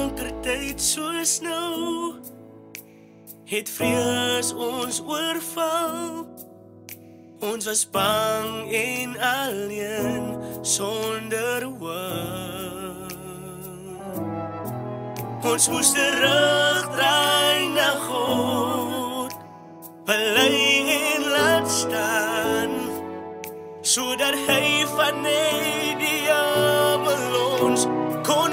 donker tyd soos nou het vrees ons oorval. Ons was bang en alleen sonder hoop. Ons moes terugdraai na God, bely en laat staan, sodat hy van die jammer ons kon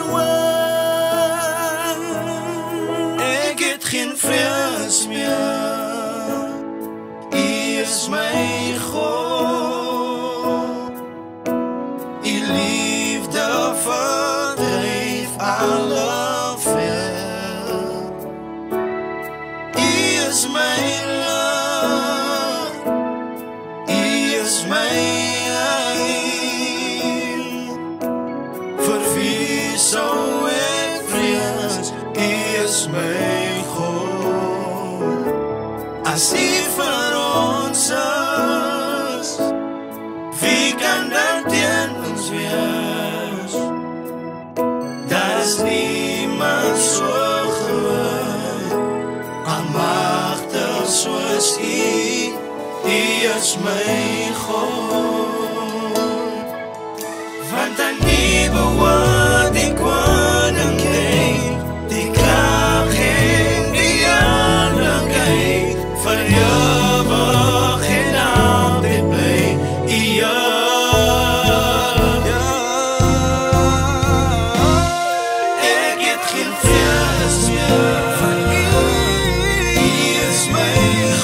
woon. Ek het geen vrees meer, U is my God. U liefde verdryf alle ver. U is my love, U is my heil. Vir wie sou ek vrees? U is my God. As U vir ons is, wie kan dan teen ons wees? Daar is niemand so groot, almagtig soos U. U is my God. Want aan U behoort die koninkryk, die krag en die heerlikheid, vir ewig en altyd bly. Ek het geen vrees meer, van U is my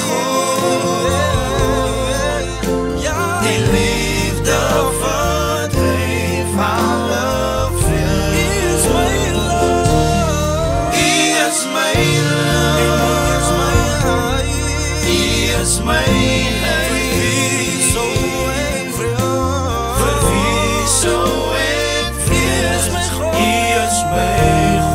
God. Die liefde verdryf alle ver. U is my love, U is my love, U is my heil. Vir wie sou ek vrees? U is my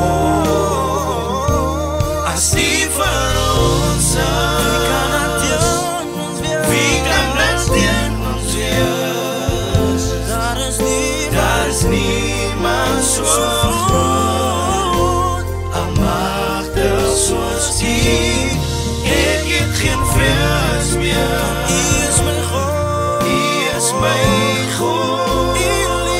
God. As U vir ons is, wie kan dan teen ons wees? Daar is niemand so groot, almagtig soos U. Ek het geen vrees meer. U is my God. U is my God. U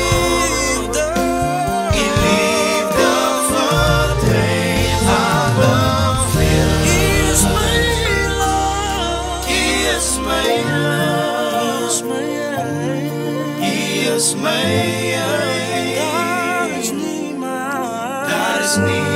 liefde verdryf alle ver. U is my love. U is my love. U is my heil. Daar is niemand